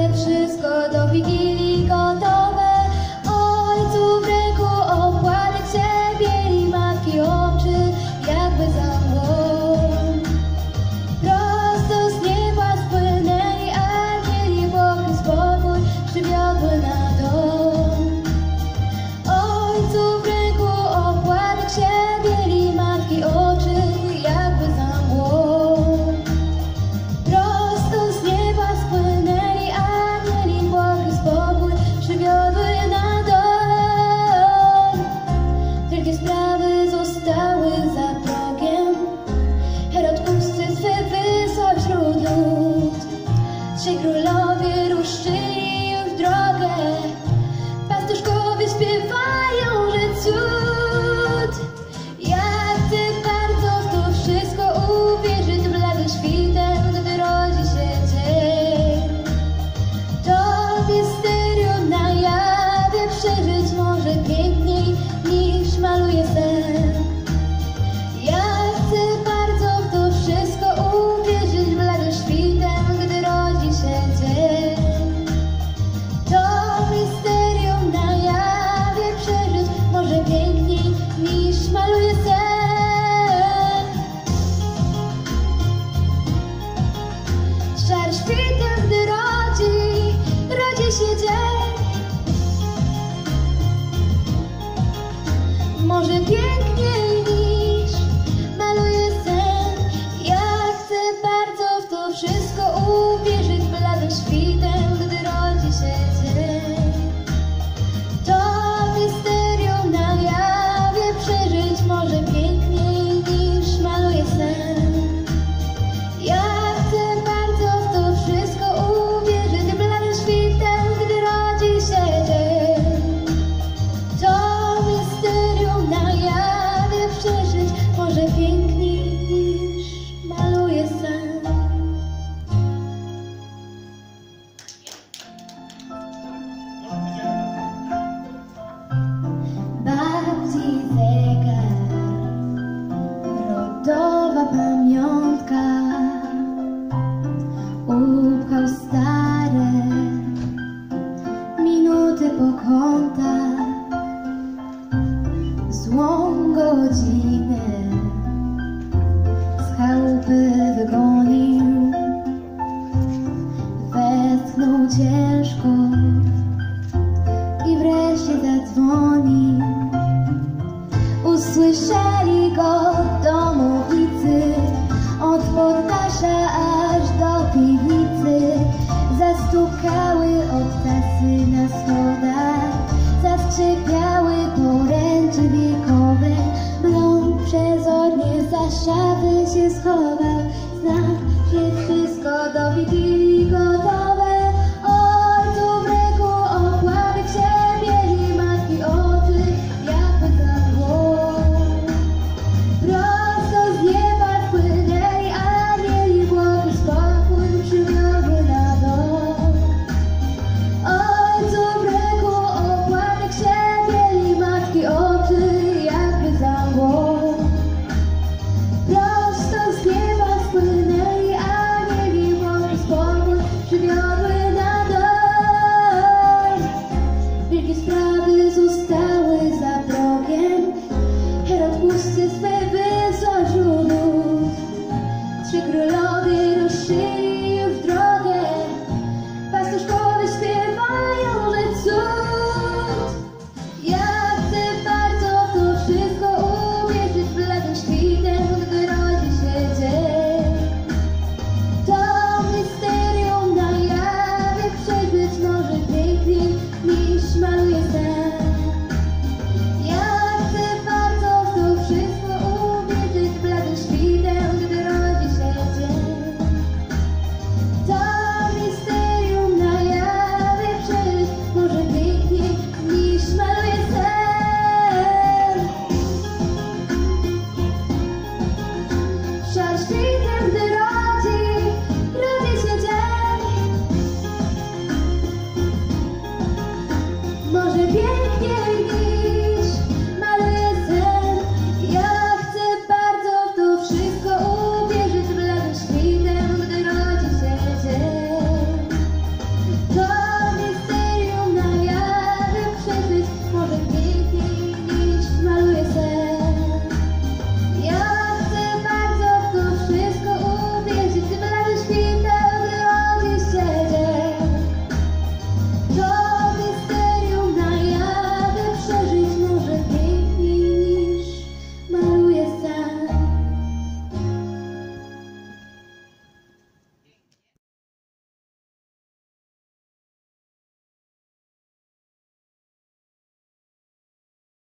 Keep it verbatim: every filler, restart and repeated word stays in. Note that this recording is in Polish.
wszystko do Wigilii gotowe. Ojcu w ręku opłatek się bieli, matki oczy jakby za mgłą. Prosto z nieba spłynęli anieli, błogi spokój przywiodły na dom. Ojcu w ręku opłatek się bieli, matki oczy jakby za mgłą. Prosto z nieba spłynęli anieli, błogi spokój przywiodły na dom. Wielkie sprawy zostały za progiem, Herod pusty swe wysłał wśród lud. Trzej królowie ruszyli już w drogę, pastuszkowie śpiewają, że cud. Jak ty bardzo w to wszystko uwierzyć, blady świtem, gdy rodzi się dzień. To misterium na jawie przeżyć może piękniej niż maluje sen. Jak ty bardzo w to wszystko uwierzyć, blady świtem, gdy rodzi się dzień. To misterium na jawie przeżyć może piękniej niż maluje sen. Szar świtem, gdy rodzi, rodzi się dzień. Może piękniej niż maluje sen. Ja chcę bardzo w to wszystko uwierzyć, bladym świtem, gdy rodzi się dzień. To misterium na jawie przeżyć może piękniej niż maluje sen. Ja chcę bardzo w to wszystko uwierzyć, bladym świtem, gdy rodzi się dzień. To misterium na jawie przeżyć może piękniej niż maluje sen. Babci zegar, rodowa pamiątka, upchał stare minuty po kątach, złą godzinę z chałupy wygonił, westchnął ciężko i wreszcie zadzwonił. Usłyszeli go domownicy, od poddasza aż do piwnicy. Zastukały obcasy na schodach, zaskrzypiały poręcze wiekowe. Blond przezornie za szafy się schował.